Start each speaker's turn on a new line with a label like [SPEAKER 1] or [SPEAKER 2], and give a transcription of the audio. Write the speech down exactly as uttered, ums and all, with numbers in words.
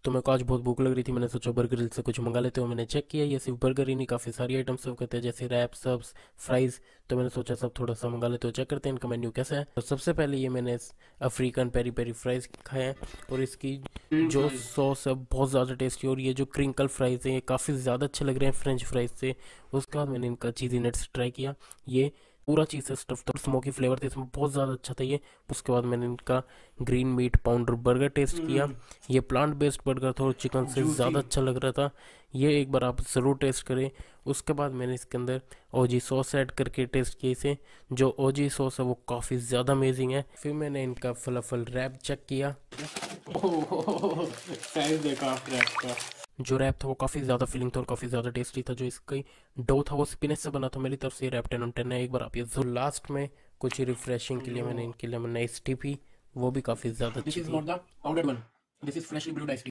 [SPEAKER 1] तो मेरे को आज बहुत भूख लग रही थी, मैंने सोचा बर्गर ग्रिल से कुछ मंगा लेते हो। मैंने चेक किया, ये सिर्फ बर्गर ही नहीं, काफ़ी सारी आइटम सर्व करते हैं, जैसे रैप, सब्स, फ्राइज़। तो मैंने सोचा सब थोड़ा सा मंगा लेते हो, चेक करते हैं इनका मेन्यू कैसा है। तो सबसे पहले ये मैंने अफ्रीकन पेरी पेरी फ्राइज़ खाए हैं, और इसकी जो सॉस है बहुत ज़्यादा टेस्टी, और ये जो क्रिंकल फ्राइज़ हैं ये काफ़ी ज़्यादा अच्छे लग रहे हैं फ्रेंच फ्राइज़ से। उसके बाद मैंने इनका चीज़ी नट्स ट्राई किया, ये पूरा चीज़ से स्टफ्ड और स्मोकी फ्लेवर था इसमें, बहुत ज़्यादा अच्छा था ये। उसके बाद मैंने इनका green meat pounder burger taste किया, ये प्लांट बेस्ड बर्गर था और चिकन से ज़्यादा अच्छा लग रहा था। ये एक बार आप ज़रूर टेस्ट करें। उसके बाद मैंने इसके अंदर ओजी सॉस ऐड करके टेस्ट किया इसे, जो ओजी सॉस है वो काफ़ी ज़्यादा अमेजिंग है। फिर मैंने इनका फलाफल रैप चेक किया, साइज देखा आप रैप का। जो रैप था वो काफ़ी ज़्यादा फीलिंग था और काफ़ी ज़्यादा टेस्टी था। जो इसका डो था वो स्पिनच से बना था। मेरी तरफ से ये रैप टेन ऑन टेन है, एक बार आप ये जो लास्ट में कुछ रिफ्रेशिंग के लिए मैंने इनके लेमन आइस टी पी, वो भी काफ़ी ज़्यादा अच्छी थी।